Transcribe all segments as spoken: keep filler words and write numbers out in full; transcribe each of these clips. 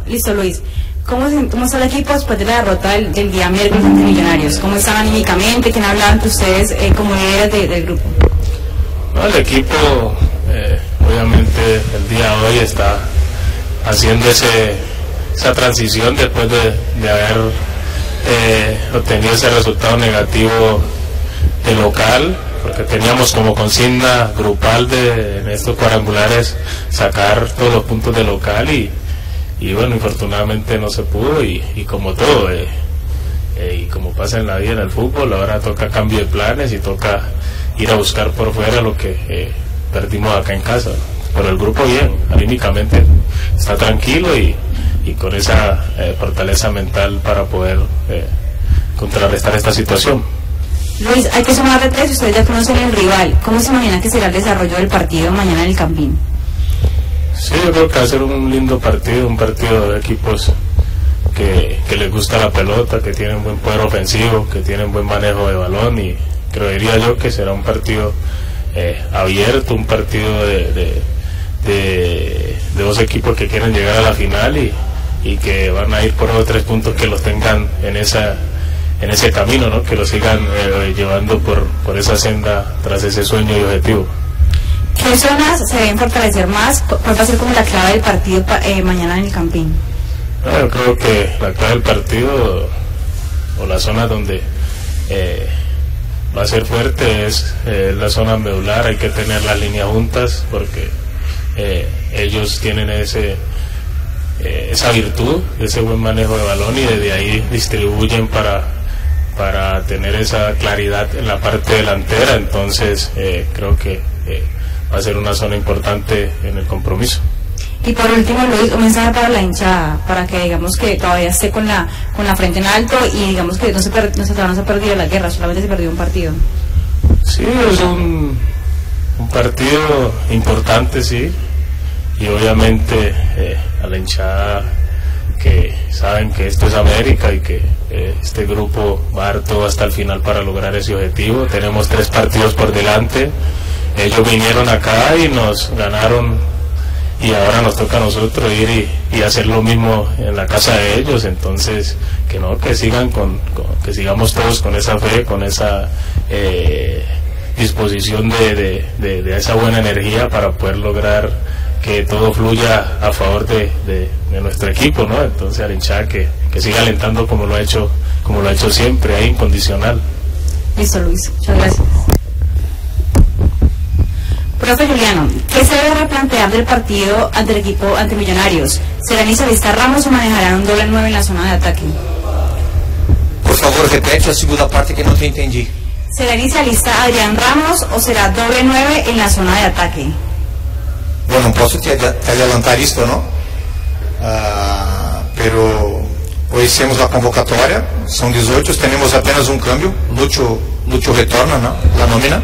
Listo, Luis. ¿Cómo, ¿Cómo está el equipo después de la derrota del, del día miércoles ante Millonarios? ¿Cómo están anímicamente? ¿Quién hablaba entre ustedes eh, como líderes de, del grupo? No, el equipo, eh, obviamente, el día de hoy está haciendo ese, esa transición después de, de haber eh, obtenido ese resultado negativo de local, porque teníamos como consigna grupal de, en estos cuadrangulares sacar todos los puntos de local y y bueno, infortunadamente no se pudo y, y como todo eh, eh, y como pasa en la vida en el fútbol, ahora toca cambio de planes y toca ir a buscar por fuera lo que eh, perdimos acá en casa, pero el grupo bien, anímicamente está tranquilo y, y con esa eh, fortaleza mental para poder eh, contrarrestar esta situación. Luis, hay que sumar de tres, ustedes ya conocen el rival, ¿cómo se imagina que será el desarrollo del partido mañana en el Campín? Sí, yo creo que va a ser un lindo partido, un partido de equipos que, que les gusta la pelota, que tienen buen poder ofensivo, que tienen buen manejo de balón y creería yo que será un partido eh, abierto, un partido de, de, de, de dos equipos que quieren llegar a la final y, y que van a ir por los tres puntos que los tengan en esa en ese camino, ¿no? Que los sigan eh, llevando por, por esa senda tras ese sueño y objetivo. ¿Qué zonas se deben fortalecer más? ¿Cuál va a ser como la clave del partido eh, mañana en el Campín? No, yo creo que la clave del partido o la zona donde eh, va a ser fuerte es eh, la zona medular. Hay que tener las líneas juntas porque eh, ellos tienen ese eh, esa virtud, ese buen manejo de balón y desde ahí distribuyen para para tener esa claridad en la parte delantera. Entonces eh, creo que eh, va a ser una zona importante en el compromiso. Y por último, Luis, un mensaje para la hinchada, para que digamos que todavía esté con la con la frente en alto y digamos que no se, per, no se, no se ha perdido la guerra, solamente se perdió un partido. Sí, es un, un partido importante, sí, y obviamente eh, a la hinchada que saben que esto es América y que eh, este grupo va a dar todo hasta el final para lograr ese objetivo. Tenemos tres partidos por delante. Ellos vinieron acá y nos ganaron y ahora nos toca a nosotros ir y, y hacer lo mismo en la casa de ellos. Entonces que no, que sigan con, con que sigamos todos con esa fe, con esa eh, disposición de, de, de, de esa buena energía para poder lograr que todo fluya a favor de, de, de nuestro equipo, ¿no? Entonces al hinchada que, que siga alentando como lo ha hecho como lo ha hecho siempre, ahí incondicional. Listo, Luis, muchas gracias. Profe Juliano, ¿qué se debe replantear del partido ante el equipo ante Millonarios? ¿Será inicialista Ramos o manejarán un doble nueve en la zona de ataque? Por favor, repete a segunda parte que no te entendí. ¿Será inicialista Adrián Ramos o será doble nueve en la zona de ataque? Bueno, posso te, te adelantar esto, ¿no? Uh, pero hoy hicimos la convocatoria, son dieciocho, tenemos apenas un cambio, Lucho, Lucho retorna, ¿no? La nómina.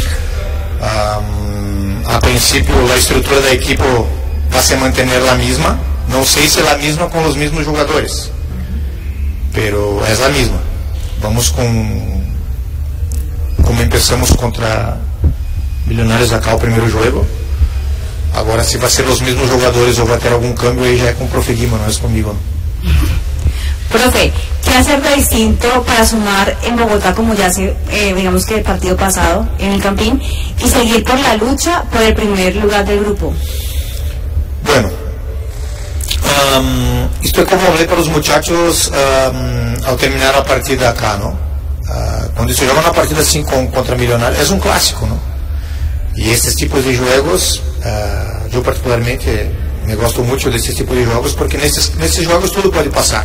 Um, a princípio, la estrutura del equipo va a se mantener la misma, no sé si la misma con los mismos jugadores, pero es la misma. Vamos con, como empezamos contra Millonarios acá o primeiro jogo. Agora, se vai ser os mesmos jogadores ou vai ter algum câmbio, aí já é com o Profe Guima, não é comigo. Profe, ¿qué hacer de distinto para sumar en Bogotá, como ya hace, eh, digamos que el partido pasado, en el Campín, y seguir por la lucha por el primer lugar del grupo? Bueno, um, isto é como falei para os muchachos um, ao terminar a partida acá, não? Uh, quando se joga uma partida assim com, contra Milionário, é um clássico, não? E esses tipos de jogos, uh, eu particularmente me gosto muito desses tipos de jogos, porque nesses, nesses jogos tudo pode passar.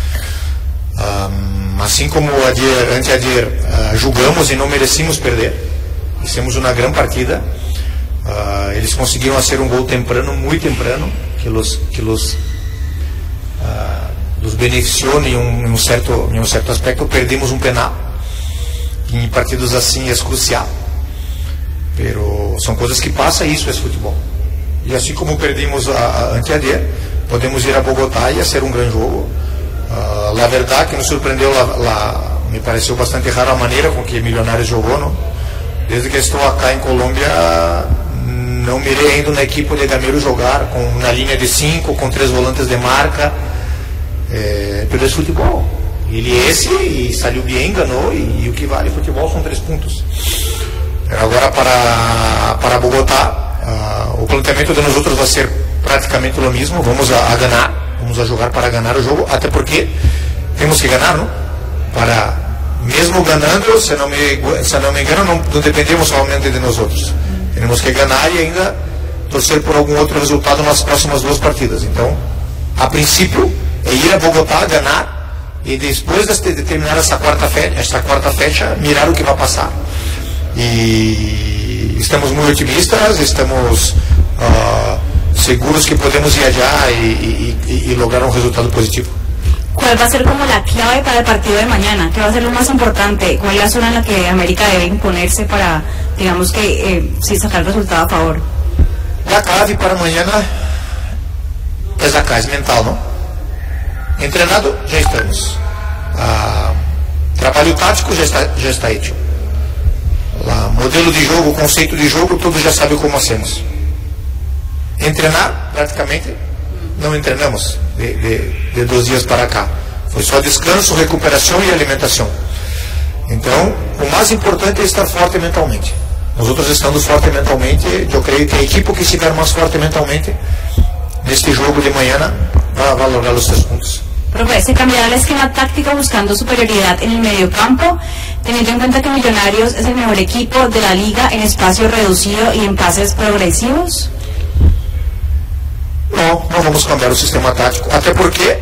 Um, assim como ayer, anteayer uh, julgamos e não merecíamos perder, fizemos uma grande partida. Uh, eles conseguiram fazer um gol temprano, muito temprano, que los, que los, uh, los beneficiou em um, em, um certo, em um certo aspecto. Perdemos um penal. Em partidos assim é crucial. Pero são coisas que passam e isso é futebol. E assim como perdemos a, a anteayer, podemos ir a Bogotá e fazer um grande jogo. Uh, la verdad que nos surpreendeu, la, la, me pareceu bastante rara a maneira com que Millonarios jogou, não? Desde que estou acá em Colômbia, não mirei ainda na equipe de Gamero jogar com uma linha de cinco, com três volantes de marca, é, pero é futebol. Ele é esse e saiu bem, ganhou, e, e o que vale futebol são três pontos. Agora para, para Bogotá, uh, o planteamento de nós outros vai ser praticamente o mesmo, vamos a, a ganhar, vamos a jogar para ganhar o jogo, até porque temos que ganhar, não? Para, mesmo ganhando, se não me, se não me engano, não, não dependemos somente de nós outros. Temos que ganhar e ainda torcer por algum outro resultado nas próximas duas partidas. Então, a princípio, é ir a Bogotá, ganhar, e depois de terminar essa quarta fecha, esta quarta fecha, mirar o que vai passar. E estamos muito otimistas, estamos uh, seguros que podemos viajar e, e, e, e lograr um resultado positivo. ¿Cuál va a ser como la clave para el partido de mañana? ¿Qué va a ser lo más importante? ¿Cuál es la zona en la que América debe imponerse para, digamos que, eh, sí, sacar el resultado a favor? La clave para mañana es acá, es mental, ¿no? Entrenado, já estamos. Ah, trabalho tático já está, já está hecho. Lá, modelo de jogo, conceito de jogo, todos já sabem como hacemos. Entrenar, praticamente, não treinamos de, de, de dois dias para cá. Foi só descanso, recuperação e alimentação. Então, o mais importante é estar forte mentalmente. Nós outros estando forte mentalmente, eu creio que a equipe que estiver mais forte mentalmente, neste jogo de manhã, vai, vai lograr os três pontos. Profe, se cambiará el esquema táctico buscando superioridad en el mediocampo, teniendo en cuenta que Millonarios es el mejor equipo de la liga en espacio reducido y en pases progresivos? Não, não vamos cambiar o sistema tático, até porque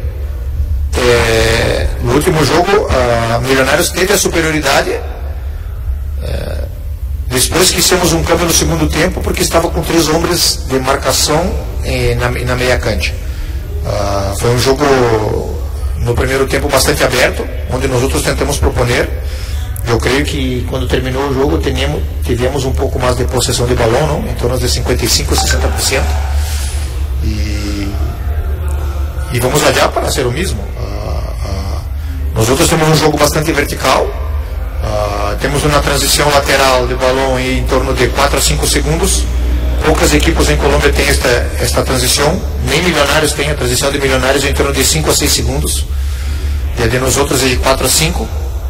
é, no último jogo a Millonarios teve a superioridade é, depois que fizemos um câmbio no segundo tempo, porque estava com três homens de marcação é, na, na meia cancha. Uh, foi um jogo no primeiro tempo bastante aberto, onde nós outros tentamos proponer. Eu creio que quando terminou o jogo teníamos, tivemos um pouco mais de possessão de balão, não? Em torno de cinquenta e cinco a sessenta por cento. E, e vamos adiar para ser o mesmo. Uh, uh, nós outros temos um jogo bastante vertical. Uh, temos uma transição lateral de balão em torno de quatro a cinco segundos. Poucas equipes em Colômbia têm esta, esta transição, nem Milionários têm a transição de Milionários em torno de cinco a seis segundos, e a de nós outros é de quatro a cinco.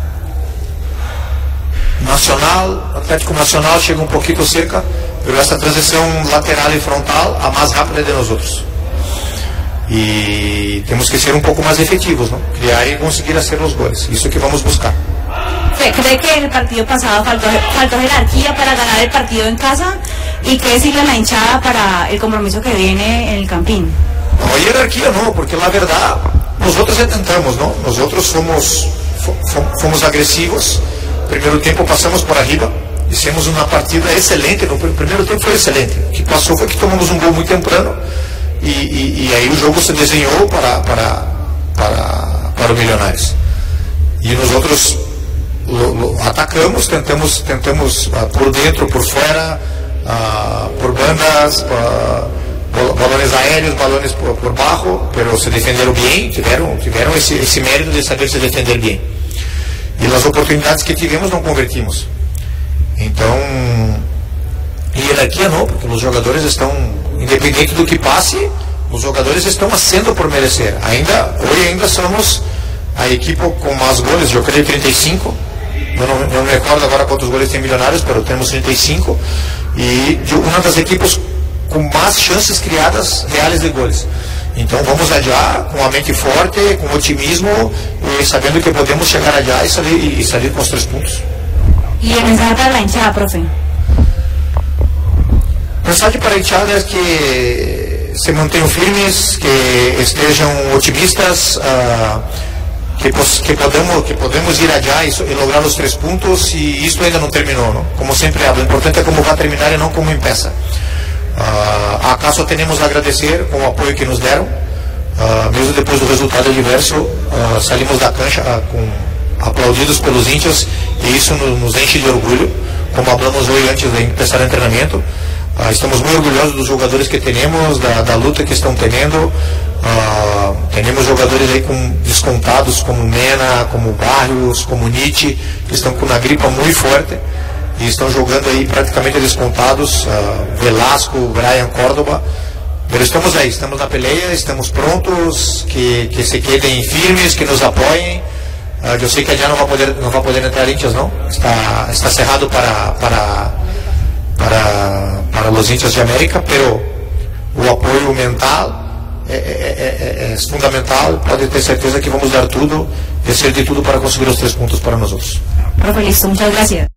Nacional, Atlético Nacional chega um pouquinho cerca, mas essa transição lateral e frontal, a mais rápida é de nós outros. E temos que ser um pouco mais efetivos, não? Criar e conseguir fazer os goles, isso que vamos buscar. ¿Cree que en el partido pasado faltó, faltó jerarquía para ganar el partido en casa? ¿Y qué decirle a la hinchada para el compromiso que viene en el Campín? No, jerarquía no, porque la verdad, nosotros intentamos, ¿no? Nosotros somos, fomos agresivos, primeiro tempo passamos por arriba, hicimos uma partida excelente, no primeiro tempo foi excelente. O que passou foi que tomamos um gol muito temprano e, e, e aí o jogo se desenhou para, para, para, para o Milionários. E nós outros lo, lo, atacamos, tentamos, tentamos uh, por dentro, por fora, uh, por bandas, uh, balões aéreos, balões por, por baixo, mas se defenderam bem, tiveram, tiveram esse, esse mérito de saber se defender bem. E as oportunidades que tivemos não convertimos. Então, e hierarquia não, porque os jogadores estão, independente do que passe, os jogadores estão sendo por merecer. Ainda, hoje ainda somos a equipe com mais goles, eu creio trinta e cinco, eu não, não me recordo agora quantos goles tem Milionários, mas temos trinta e cinco, e uma das equipes com mais chances criadas reais de goles. Então vamos adiar com a mente forte, com otimismo e sabendo que podemos chegar adiar e sair, e sair com os três pontos. E a mensagem para a hinchada, profe? A mensagem para a hinchada é que se mantenham firmes, que estejam otimistas, uh, que, que, podemos, que podemos ir adiar e, e lograr os três pontos, e isto ainda não terminou, não? Como sempre hablo, o importante é como vai terminar e não como empieza. Uh, acaso temos a agradecer com o apoio que nos deram, uh, mesmo depois do resultado adverso, uh, saímos da cancha uh, com, aplaudidos pelos índios, e isso nos, nos enche de orgulho, como falamos hoje antes de começar o treinamento. Uh, estamos muito orgulhosos dos jogadores que temos, da, da luta que estão tendo. Uh, temos jogadores aí com descontados como Mena, como Barrios, como Nietzsche, que estão com uma gripa muito forte. e estão jogando aí praticamente descontados, uh, Velasco, Brian, Córdoba. Mas estamos aí, estamos na peleia, estamos prontos, que, que se quedem firmes, que nos apoiem. Uh, eu sei que já não vai poder, não vai poder entrar hinchas, não. Está, está cerrado para, para, para, para os hinchas de América, pero o apoio mental é, é, é, é fundamental. Pode ter certeza que vamos dar tudo e ser de tudo para conseguir os três pontos para nós outros. Profe, listo, muchas gracias.